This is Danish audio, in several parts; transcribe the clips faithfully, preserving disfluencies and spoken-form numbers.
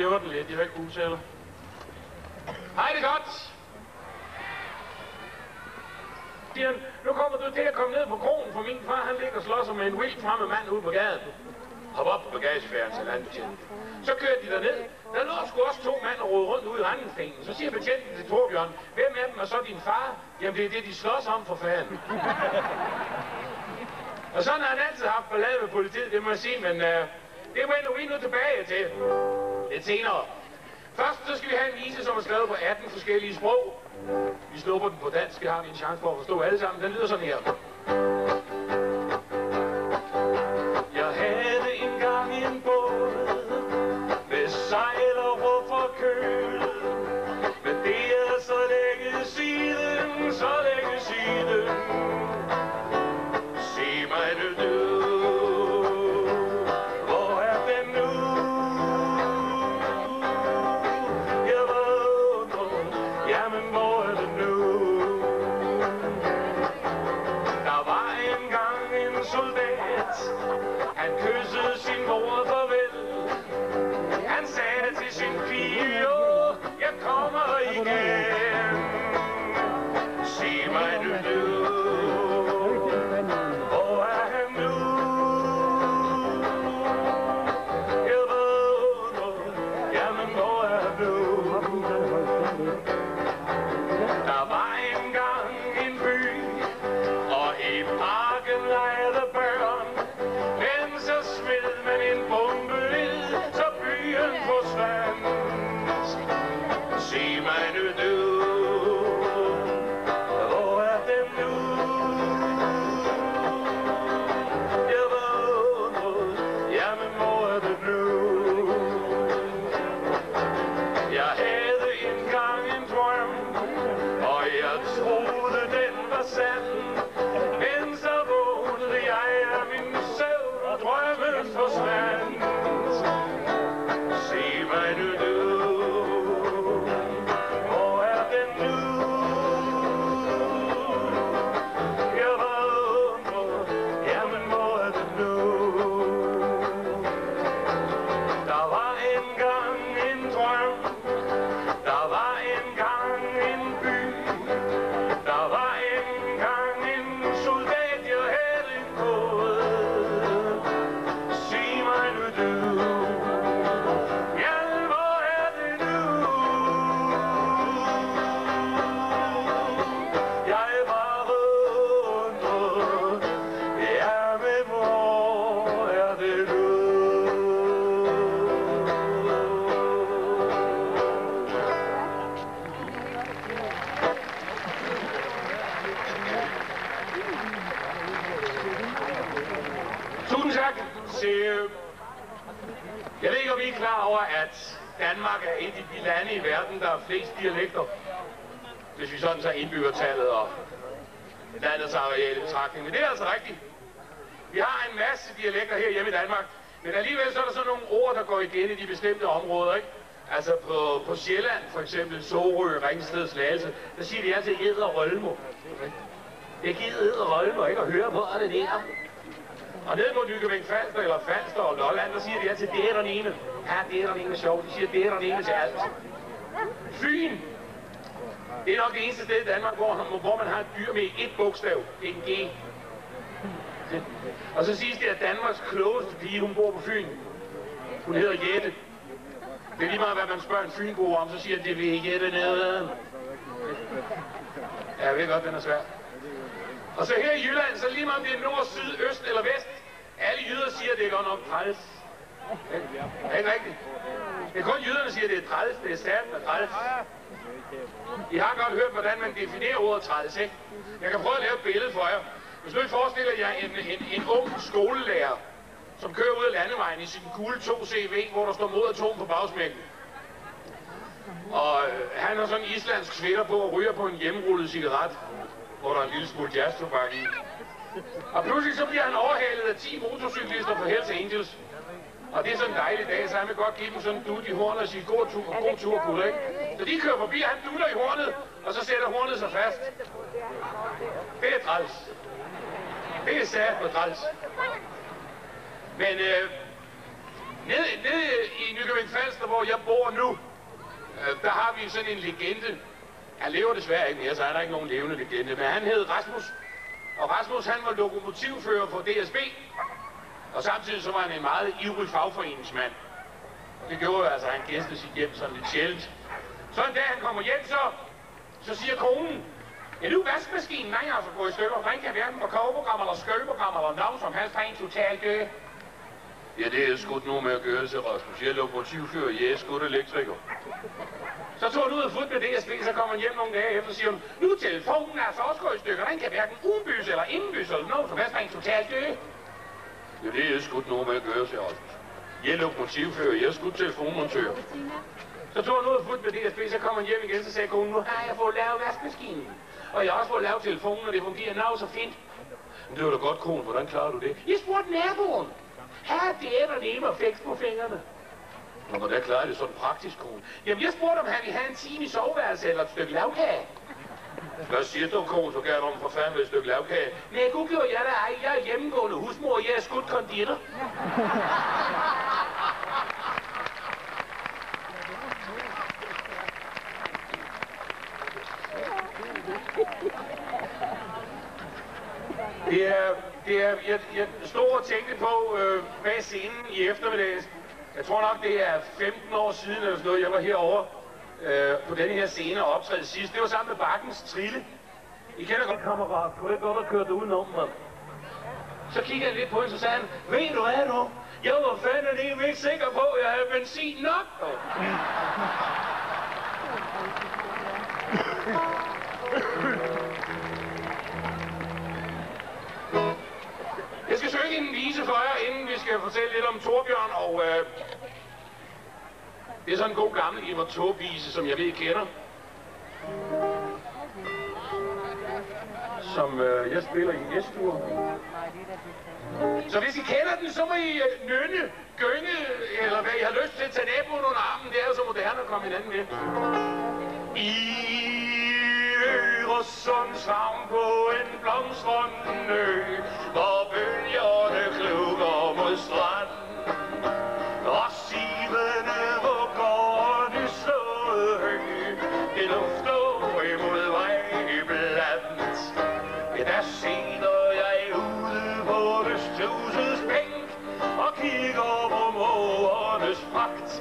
hæver den lidt. Jeg vil ikke bruge selv. Hej, det er godt. Siger nu kommer du til at komme ned på krogen, for min far han ligger og slår sig med en vildt fremmed mand ude på gaden. Hop op på bagagefærden, så landbetjenten. Så kører de derned. Der lå sgu også to mænd og rode rundt ude i Randenstinget. Så siger betjenten til Torbjørn, hvem af dem er så din far? Jamen det er det, de slås om for fanden. Og sådan har han altid haft ballade med politiet, det må jeg sige, men uh, det vender vi nu tilbage til. Lidt senere. Først så skal vi have en vise, som er skrevet på atten forskellige sprog. Vi snupper den på dansk, det har vi en chance for at forstå alle sammen. Den lyder sådan her. Jeg havde engang en båd med sejl og råb for køl. Men det er så længe siden, så længe siden. Se mig nu, du. Hvor er den nu? Jeg vågner, jamen hvor er den nu? Der var engang en soldat. Han kyssede sin mor farvel. Han sagde til sin pige, jo, jeg kommer igen. Se mig nu, du. Hvor er han nu? Jeg vågner, jamen hvor er han nu? Der var engang en by, og i parken legede børn. Men så smed man en bombe ned, så byen forsvandt. Se mig nu, du. Hvor er den nu? Jeg vågner, jamen hvor er det nu? Jeg havde engang en drøm, og jeg troede den var sand. Men så vågnede jeg af min søvn, og drømmen forsvandt. Se mig nu, du. Hvor er den nu? Jeg vågner, jamen hvor er den nu? Der var engang en drøm. Der var engang en by. Der var engang en soldat, jeg havde en båd. Sig mig nu, du. Ja, hvor er det nu? Jeg var undret. Ja, men hvor er det nu? Tusind tak. Se, øh, jeg ved ikke, om I er klar over, at Danmark er et af de lande i verden, der har flest dialekter. Hvis vi sådan tager indbyggertallet og landets areal i betragtning. Men det er altså rigtigt. Vi har en masse dialekter her hjemme i Danmark. Men alligevel så er der sådan nogle ord, der går igen i de bestemte områder, ikke? Altså på, på Sjælland, for eksempel Sorø, Ringsted, Slagelse, der siger de altid ed og rølmo. Det giver ed og rølmo, ikke? At høre på, er det der. Og ned mod Nykøbing Falster eller Falster og Lolland, der siger de altid, det er den ene. Ja, det er den ene sjovt. De siger, det er den ene til alt. Fyn. Det er nok det eneste sted i Danmark, hvor, hvor man har et dyr med et bogstav. Det er en G. Og så siges det, at Danmarks klogeste pige, hun bor på Fyn. Hun hedder Jette. Det er lige meget, hvad man spørger en fynbo om, så siger det, vil Jette nede. Ja, jeg ved godt, den er svær. Og så her i Jylland, så lige meget om det er nord, syd, øst eller vest, alle jyder siger, at det er godt nok træls. Er det ikke rigtigt? Det er kun jyderne, der siger, at det er træls, det er sat med træls. I har godt hørt, hvordan man definerer ordet træls, ikke? Jeg kan prøve at lave et billede for jer. Hvis nu I forestiller jer en, en, en ung skolelærer, som kører ud af landevejen i sin Cool to C V, hvor der står mod atom på bagsmækken. Og øh, han har sådan en islandsk sweater på og ryger på en hjemmerullet cigaret, hvor der er en lille smule jazztobak i. Og pludselig så bliver han overhalet af ti motorcyklister fra Hells Angels. Og det er sådan en dejlig dag, så han vil godt give dem sådan en dut i hornet og sige, god tur, god tur, gut, ikke? Så de kører forbi, han dutter i hornet, og så sætter hornet sig fast. Det er træls. Det er sat på træls. Men øh, Nede, nede i Nykøbing Falster, hvor jeg bor nu, øh, der har vi sådan en legende. Han lever desværre ikke mere, så er der ikke nogen levende legende, men han hed Rasmus. Og Rasmus, han var lokomotivfører for D S B, og samtidig så var han en meget ivrig fagforeningsmand. Det gjorde altså, at han gæstede sit hjem sådan lidt sjældent. Så en dag han kommer hjem, så, så siger konen, ja, nu vaskemaskinen, nej, altså gå i stykker. Der kan hverken på kogeprogram eller skølleprogram eller navn som helst, der er en totalt død. Ja, det er skudt nu med at gøre til Rasmus. Jeg er lokomotivfører, jeg er skudt elektriker. Så tog han ud og fod med D S B, så kom han hjem nogle dage efter og siger hun, nu er telefonen altså også gået i stykker. Den kan hverken udenbys eller indenbys eller noget som helst, der er en totalt død. Ja, det er skudt nu med at gøre til Rasmus. Jeg er lokomotivfører, jeg er skudt telefonmontør. Så tog han ud og fod med D S B, så kom han hjem igen, så sagde konen, nu har jeg fået lavet vaskemaskinen. Og jeg har også fået lavet telefonen, og det fungerer nå så fint. Men det var da godt, kone, hvordan klarer du det? Jeg spurgte naboen. Her det er der nemme og fikse på fingrene. Og hvordan klarer det sådan praktisk, kone? Jamen, jeg spurgte, om han ville have en time i soveværelse eller et stykke lavkage. Hvad siger du, kone, så gav du om for fanden et stykke lavkage? Nej, gud gjorde jeg da ej. Jeg er hjemmegående husmor, jeg er skudt konditor. Det er, det er, jeg, jeg stod og tænkte på, øh, hvad er scenen i eftermiddags. Jeg tror nok, det er femten år siden, eller sådan noget, jeg var herovre øh, på denne her scene og optræde sidst. Det var sammen med Bakkens Trille. I kender godt, kammerat. Kunne jeg godt have kørt udenom mig? Så kiggede han lidt på hende, så sagde han, ved du hvad nu? Jeg var fandme ikke, ikke sikker på, at jeg havde benzin nok. Jeg skal synge en vise for jer, inden vi skal fortælle lidt om Torbjørn, og øh, det er sådan en god gammel Ivar Taube-vise, som jeg ved kender. Som øh, jeg spiller i næste uge. Så hvis I kender den, så må I øh, nynne, gynge, eller hvad I har lyst til, tage naboen under armen. Det er jo så moderne at komme hinanden med. I Øresunds havn på en blomstrende ø, hvor bølgerne klukker mod stranden, og sivene vugger det slåede hø, det lufter imod vej iblandt. Der sidder jeg ude på Østhusets bænk og kigger på mågernes pragt.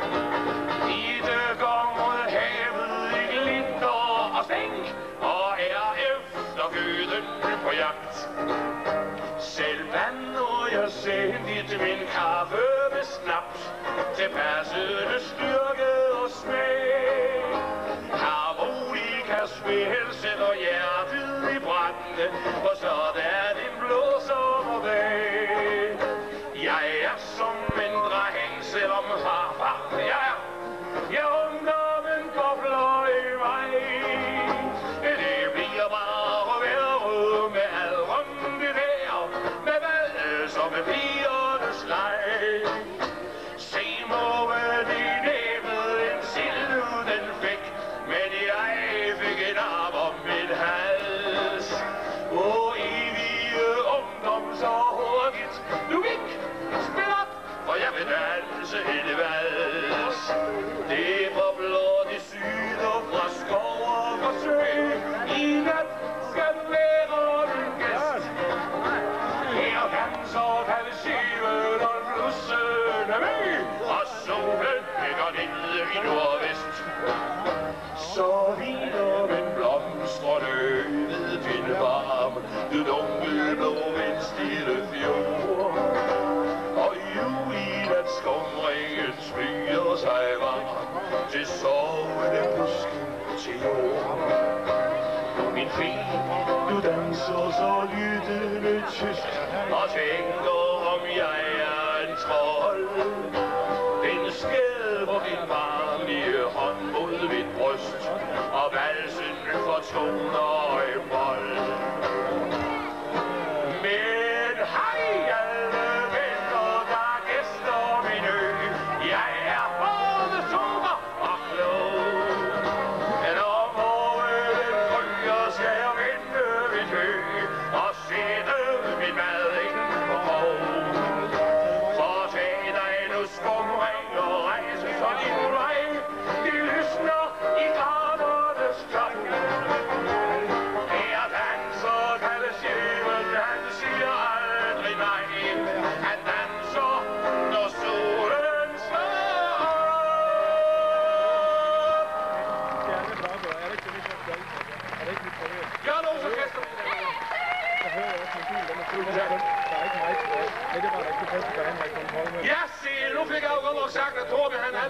I det går mod havet i glitter og stænk, og er efter gøden på jagt. Selv vandrer jeg sendt til min kaffe med snaps, til passende styrke og smag. Harmonika spil sætter hjertet i branden, og sådan en blå sommerdag. Jeg er som en dreng, selvom farfar jeg er. Jeg ungdommen bobler i mig. Det bliver bare værre med alderen det der, med hvad som er pigernes leg. Se må de nævede en sild uden fæk, men jeg fik en arm om mit hals. Åh, evige ungdom så hurtigt. Du gik, spil op, for jeg vil danse hele vals. Det bobler de syder fra skov og fra sø. I nat skal være en gæst. Her danser kalsiven og blussen er med, og solen ligger nede i nordvest. Så hviler min blomstrende ved pindevarm, den unge blå vind stille fjord. Og julinat skumringen smyger sig varm til sovende busken til jord. Min fin, du danser så lyttende tyst og tænker om jeg er en trold. Den skælver din varmlige hånd mod mit bryst, og valsen fortoner i bold. Men hej alle venner, der gæster min ø. Jeg er både sober og klog. Når morgenen ryger, skal jeg vente mit hø og sætte min mad ind på krog. For tag dig nu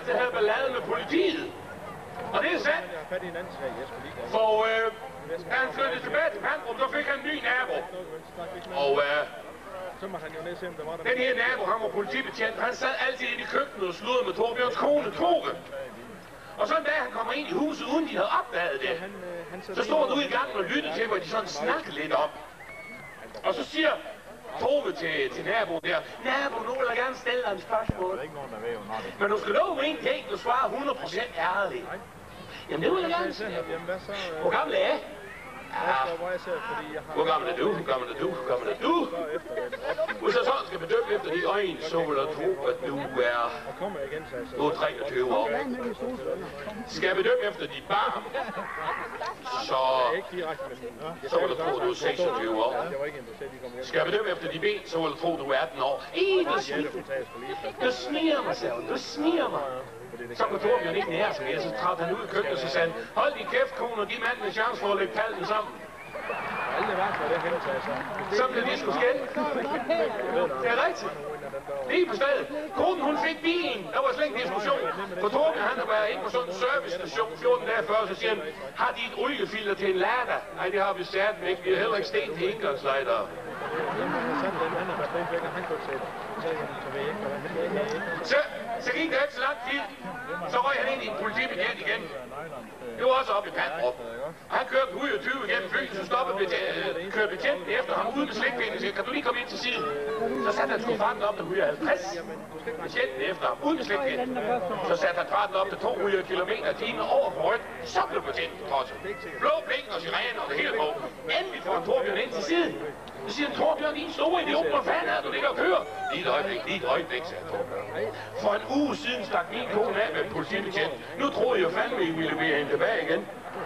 kæreste havde ballade med politiet. Og det er sandt. For øh, da han flyttede tilbage til Pandrup, så fik han en ny nabo. Og øh, den her nabo, han var politibetjent, han sad altid inde i køkkenet og sludrede med Torbjørns kone, Tove. Og så en dag, han kommer ind i huset, uden de havde opdaget det, så stod han ude i gangen og lyttede til, hvor de sådan snakkede lidt om. Og så siger Tove til, til naboen der, nabo, nu vil jeg gerne stille dig en spørgsmål. Men du skal love mig en ting, du svarer hundrede procent ærligt. Jamen det vil jeg gerne sige. Hvor gammel er jeg? Ja. Hvor gammel er du? Hvor gammel er du? Hvor gammel er du? Hvis jeg sådan skal bedømme efter de øjne, så vil jeg tro, at du er... Du er treogtyve år. Skal jeg bedømme efter dit barn, så... Så vil jeg tro, at du er seksogtyve år. Skal jeg bedømme efter de ben, så vil jeg tro, at du er atten år. Ih, du smiger. Du smiger mig, sagde hun. Du smiger mig. Så kunne Torbjørn ikke nære sig mere, så trædte han ud i køkkenet, og så sagde han, hold din kæft, kone, og giv manden en chance for at lægge palden sammen. Så blev det sgu skændt. Det er rigtigt. Lige på stedet. Konen, hun fik bilen. Der var slet ikke diskussion. For Torbjørn, han har været inde på sådan en servicestation fjorten dage før, så siger han, har de et oliefilter til en Lada? Nej, det har vi sat væk. Vi har heller ikke sten til indgangslejder. Så, så gik der ikke så lang tid. Så røg han ind i en politibetjent igen. Det var også oppe i Pandrup. Han kørte et hundrede og tyve igennem byen, så stoppede betjenten, kørte betjenten efter ham ude med slikpinden og siger, kan du lige komme ind til siden? Så satte han sgu farten op til et hundrede og halvtreds. Betjenten efter ham ude med slikpinden. Så satte han farten op til to hundrede kilometer i timen over for rødt. Så blev betjenten tosset. Blå blink og sirener og det hele på. Endelig får han Torbjørn ind til siden. Så siger han, Torbjørn, din store idiot, hvor fanden er du ligger og kører? Lige et øjeblik, lige et øjeblik, sagde Torbjørn. For en uge siden stak min kone af med politibetjent. Nu troede jeg fandme, I ville bede hende tilbage igen.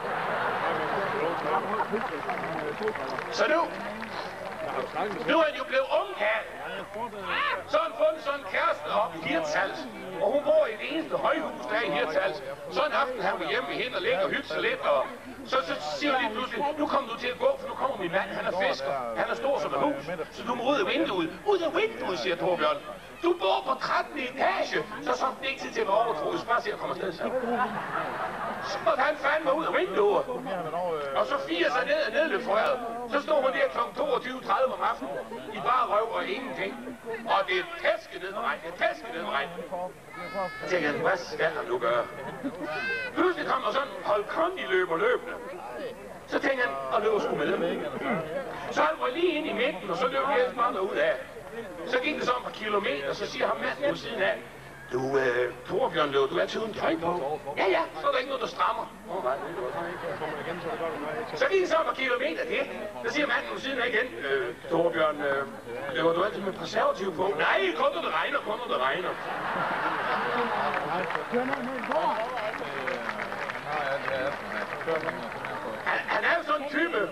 Så nu, nu er han jo blevet ungkald. Så har han fundet sådan en kæreste op i Hirtshals. Og hun bor i det eneste højhus, der er i Hirtshals. Så en aften han var hjemme med hende og ligger og hygge sig lidt. Og så, så siger hun lige pludselig, nu kommer du til at gå, for nu kommer min mand, han er fisker. Han er stor som et hus, så du må ud af vinduet. Ud af vinduet, siger Torbjørn. Du bor på trettende etage, så så det ikke tid til at være overtroet. Så bare se, at jeg kommer afsted, så. Så måtte han fandme ud af vinduet. Og så fire sig ned og nedløbsrøret. Så stod hun der klokken toogtyve tredive om aftenen. I bare røv og ingenting. Og det er tæsket ned med regn. Det er tæsket ned med regn. Så tænker jeg, hvad skal han nu gøre? Pludselig kommer sådan hold kondi løber løbende. Så tænker han, og løber sgu med dem. Så han var lige ind i midten, og så løb jeg bare ud af. Så gik det så om par kilometer, så siger ham manden på siden af, du, øh, Torbjørn løb, du er altid uden tøj på. Ja, ja, så er der ikke noget, der strammer. Oh, nej, så gik det så om par kilometer det. Så siger manden på siden af igen, øh, Torbjørn, øh, løber du altid med preservativ på? Nej, kun når det regner, kun når det regner. Han, han er jo sådan en type.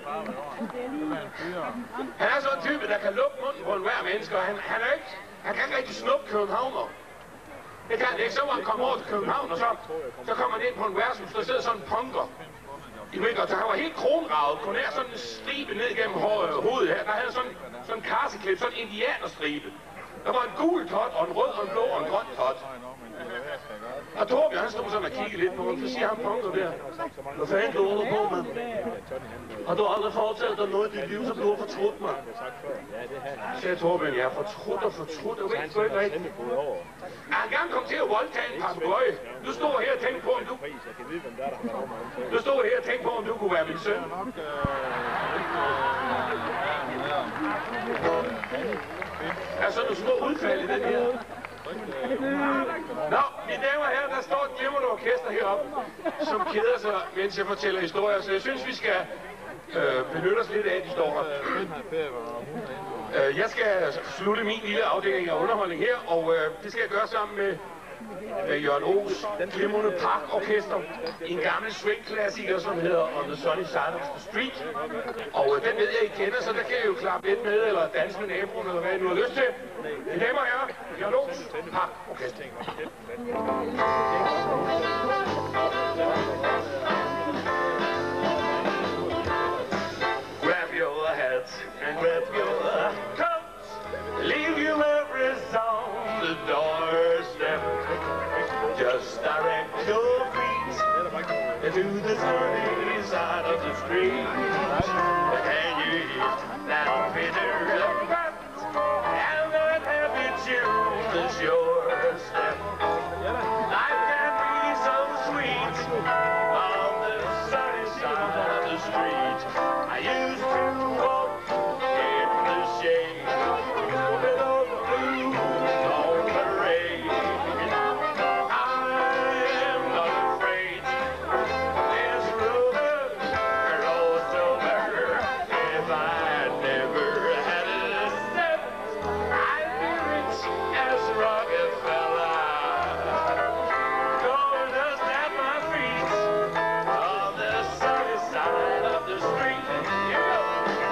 Han er sådan en type, der kan lukke munden på enhver menneske, og han, han, er ikke, han kan ikke rigtig snuppe københavner. Det kan det ikke. Så var han kommet over til København, og så, så kommer han ind på en værtshus, der sidder sådan en punker. I ved godt, så han var helt kronravet, kun her sådan en stribe ned gennem hovedet her. Der havde sådan, sådan en karseklip, sådan en indianerstribe. Der var en gul tot, og en rød, og en blå, og en grøn tot. Og Torbjørn, han stod sådan og kiggede lidt på ham, så siger han punker der. Hvad fanden du under på, mand? Har du aldrig fortalt dig noget i dit liv, så du har fortrudt mig? Så sagde Torbjørn, jeg er fortrudt og fortrudt, og ved du ikke rigtigt? Han engang kom til at voldtage en papegøje. Du stod her og tænkte på, om du... Du stod her og tænkte på, om du kunne være min søn. Altså, du små udfald i den her. Nå, mine damer og herrer, der står et glimrende orkester heroppe, som keder sig, mens jeg fortæller historier, så jeg synes, vi skal øh, benytte os lidt af, at de står her. Øh, jeg skal slutte min lille afdeling af underholdning her, og øh, det skal jeg gøre sammen med øh, Jørgen O's glimrende Park-orkester, en gammel swing-klassiker, som hedder On the Sunny Side of the Street. Og øh, den ved jeg, I kender, så der kan I jo klappe lidt med, eller danse med naboen, eller hvad I nu har lyst til. Mine damer og herrer, Jørgen O's Park-orkester. Grab your hats and grab your coats, leave your worries on the doorstep. Just street. Can you eat that bitter fat and that happy tune that's your step? Life can be so sweet on the sunny side of the street. I used to walk in the shade with all the blues on parade. I'm not afraid this river rolls over. If I never had a step, I'd be rich as Rockefeller. Going to snap my feet on the sunny side of the street. Here we go.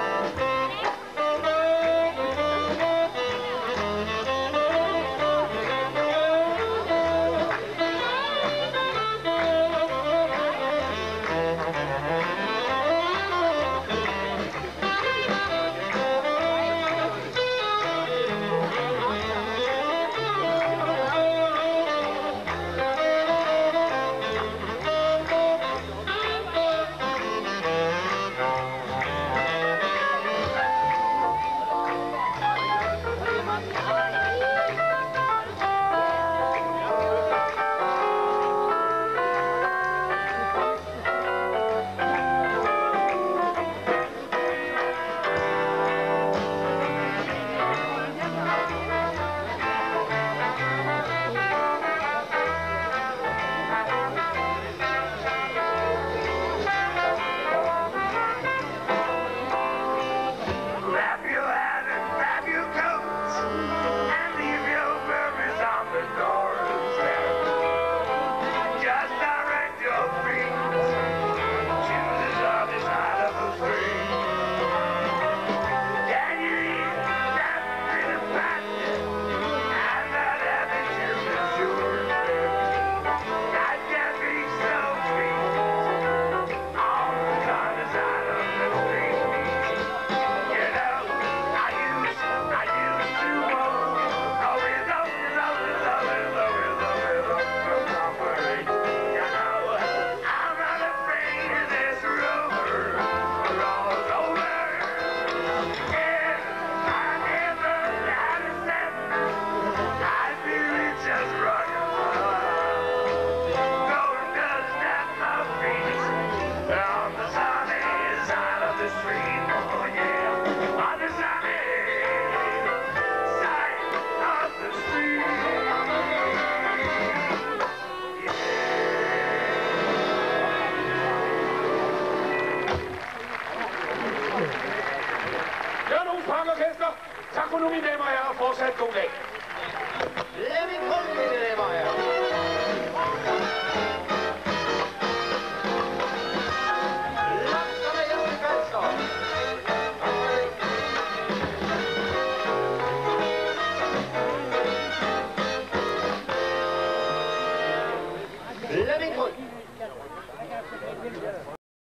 Grab your hat and grab your coats and leave your worries on the doorstep. Just direct your feet to the other side of the street. Can you eat that bitter fat and that happy tune that's your step? Life can be so sweet on the sunny side of the street. You know, I used, I used to walk a rhythm, rhythm, rhythm, rhythm, rhythm, rhythm, rhythm. You know, I'm not afraid of this river rolls over. If I never had a cent, I'd be rich as Rockefeller. Going to snap my feet on the sunny side of the street. Oh yeah, on the sunny side of the street. Hør nu, Parkorkester. Tak for nu, mine damer og herrer. Fortsat god dag. Flemming Krøll, mine damer og herrer. Langt som er hjemme i Falster. Flemming Krøll.